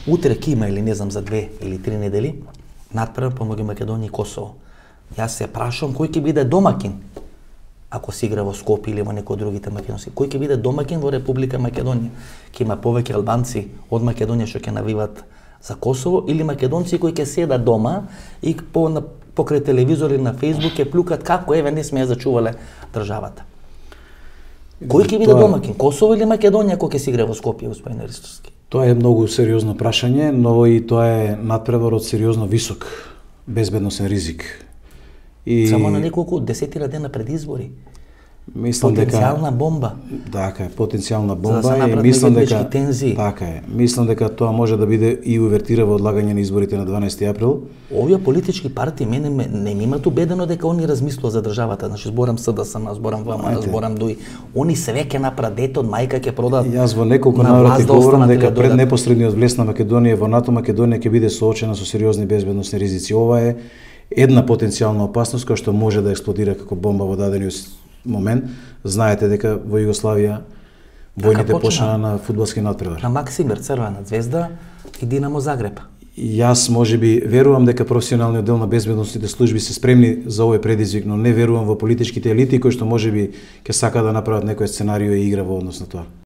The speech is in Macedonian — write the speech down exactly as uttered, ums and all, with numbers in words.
утре ќе има или не знам за две или три недели надпревар помеѓу Македонија и Косово. Јас се прашувам кој ќе биде домакин ако се игра во Скопје или во некој од другите македонски. Кој ќе биде домакин во Република Македонија? Ќе има повеќе албанци од Македонија што ќе навиват за Косово или македонци кои ќе седат дома и по на, покрај телевизор или на Facebook ќе плукат како еве не сме ја зачувале државата. Кој ќе биде домакин? Косово или Македонија кога ќе се игра во Скопје, господин Ристовски? Тоа е многу сериозно прашање, но и тоа е надпревар од сериозно висок безбедносен ризик. И само на неколку десетина дена пред избори. Мислам потенцијална дека бомба. Така е, потенцијална бомба за и мислам дека тензии. Така е. Мислам дека тоа може да биде и увертира во одлагање на изборите на дванаесети април. Овие политички партии мене не ми имаат убедено дека они размислуваат за државата. Значи зборам СДСМ, зборам ВМРО, зборам ДУИ. Они све ќе направат, дете од мајка ќе продадат. Јас во неколку наврати говорам дека пред непосредниот влез на Македонија во НАТО, Македонија ќе биде соочена со сериозни безбедносни ризици. Ова е една потенцијална опасност која што може да експлодира како бомба во дадениот момент. Знаете дека во Југославија војните почна на фудбалски надпревар. На Максимир, Црвена звезда и Динамо Загреб. Јас можеби верувам дека професионалниот дел на безбедносните служби се спремни за овој предизвик, но не верувам во политичките елити кои што можеби ќе сака да направат некој сценарио и игра во однос на тоа.